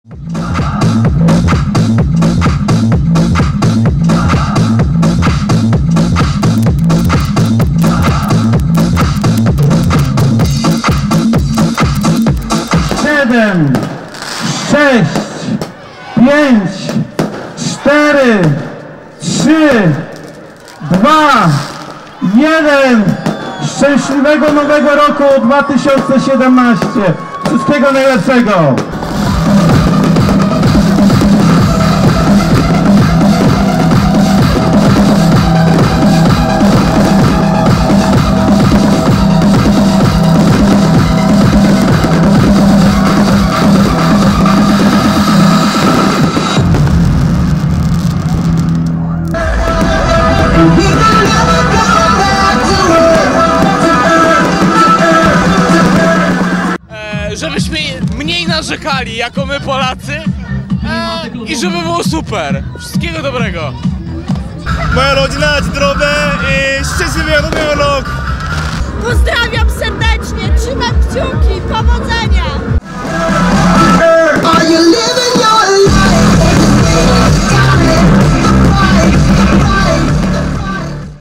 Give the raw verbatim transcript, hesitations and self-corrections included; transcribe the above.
Siedem, sześć, pięć, cztery, trzy, dwa, jeden. Szczęśliwego nowego roku dwa tysiące siedemnaście. Wszystkiego najlepszego. Żebyśmy mniej narzekali jako my Polacy e, i żeby było super. Wszystkiego dobrego. Moja rodzina, zdrowe i szczęśliwy nowy rok. Pozdrawiam serdecznie.